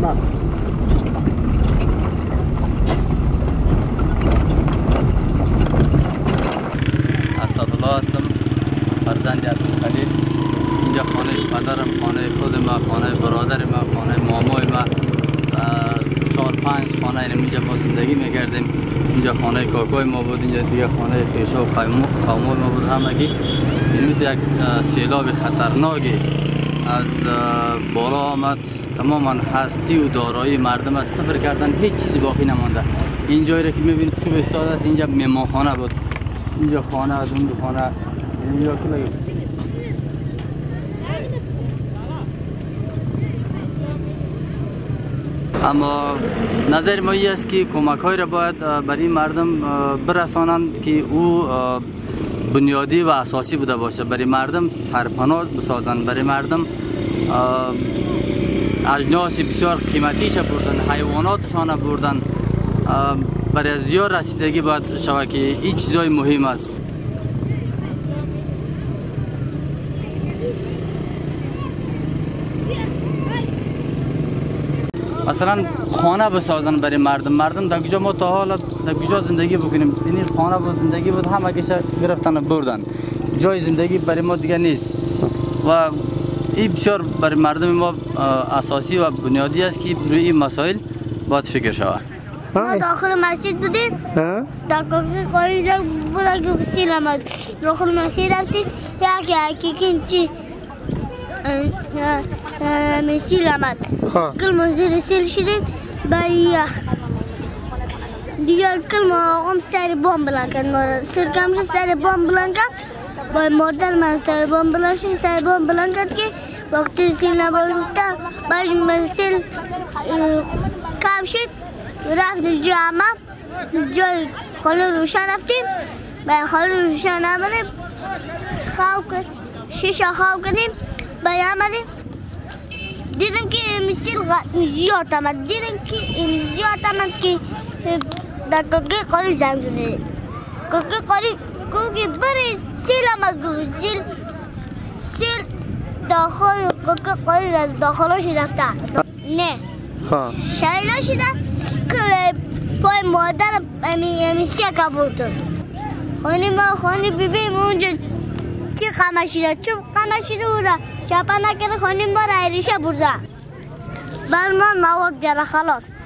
اسدالله هستم، فرزند عبدالخلیل. اینجا خانه پدرم، خانه خود ما، خانه برادر ما، خانه مامای ما. 4-5 خانه اینجا ما زندگی میکردیم. اینجا خانه کاکای ما بود، اینجا دیگه خانه خیشا و قومای ما بود. همگی این یک سیلاب خطرناکی از بالا آمد، تماما هستی و دارایی مردم از صفر کردن، هیچ چیزی باقی نمانده. این جایی را که میبینید خوب ایستاده است، اینجا مهمانخانه بود. اینجا خانه از اون خانه، اینجا کلی. اما نظر ما این است که کمک های را باید برای مردم برسانند که او بنیادی و اساسی بوده باشه. برای مردم سرپناه بسازند، برای مردم اجناس بسیار قیمتیش بردن، حیواناتشان بردن. برای از زیاد رسیدگی باید شود که این چیزای مهم است. مثلا خانه بسازن برای مردم در کجا ما تا حالا در کجا زندگی بکنیم، این خانه بود زندگی بود، همه کشا گرفتن و بردن، جای زندگی برای ما دیگه نیست. و این بسیار برای مردم ما اساسی و بنیادی است که روی این مسائل باید فکر شود. ما داخل مسجد بودیم، در کافی قایل بوده که فسیل آمد، داخل مسجد رفتیم، یکی چی سیل آمد، کل منزل سیل شدیم. دیگه کل ما آقام سر بام بلند کرد، سرکم شد سر بام بلند کرد، با مادر من سر بام بلند شد، سر بام بلند کرد که وقتی سیل نباشته باید سیل کم شد. رفتیم جای خاله روشن رفتیم، باید خاله روشن آمدیم، خواب کرد، شیشه خواب کردیم، باید آمدیم دیدم که مسیل زیاد آمد، که در کاکی قاری زنگ زده، کاکی قاری که بری سیل آمد، سیل داخل کاکی قاری داخلش رفته، نه شایده شده که پای مادر امیسی که بود. خانه ببینیم اونجا چی قمه شده، چوب قمه شده بوده، چپا نکرده خانه ما را ایریشه برده. بر ما مواد بیاره خلاص.